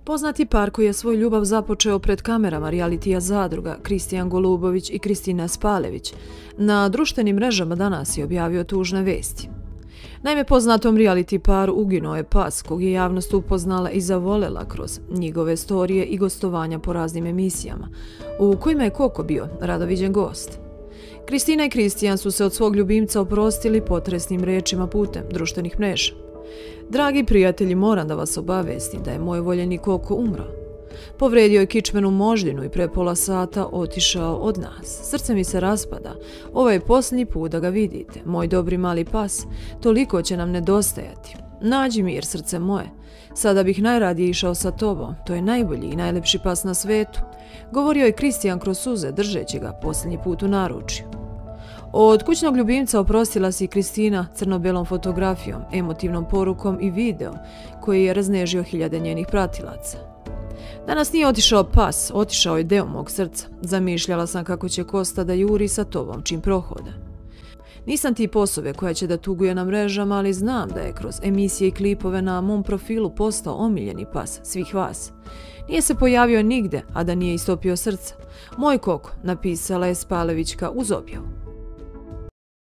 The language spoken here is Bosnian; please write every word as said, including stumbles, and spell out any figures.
Poznati par koji je svoj ljubav započeo pred kamerama realitija Zadruga, Kristijan Golubović i Kristina Spalević, na društvenim mrežama danas je objavio tužne vesti. Naime, poznatom reality paru uginuo je pas kog je javnost upoznala i zavolela kroz njegove storije i gostovanja po raznim emisijama, u kojima je Koko bio radoviđen gost. Kristina i Kristijan su se od svog ljubimca oprostili potresnim rečima putem društvenih mreža. Dragi prijatelji, moram da vas obavestim da je moj voljeni Koko umro. Povredio je kičmenu moždinu i pre pola sata otišao od nas. Srce mi se raspada. Ovo je posljednji put da ga vidite. Moj dobri mali pas, toliko će nam nedostajati. Nađi mir, srce moje. Sada bih najradije išao sa tobom. To je najbolji i najlepši pas na svetu. Govorio je Kristijan kroz suze, držeći ga posljednji put u naručju. Od kućnog ljubimca oprostila se i Kristina crno-belom fotografijom, emotivnom porukom i videom koji je raznežio hiljade njenih pratilaca. Danas nije otišao pas, otišao je deo mog srca. Zamišljala sam kako će Kosta da juri sa tobom čim prohoda. Nisam tip osobe koja će da tuguje na mrežama, ali znam da je kroz emisije i klipove na mom profilu postao omiljeni pas svih vas. Nije se pojavio nigde, a da nije istopio srca. Moj Koko, napisala je Spalevićka uz objavu.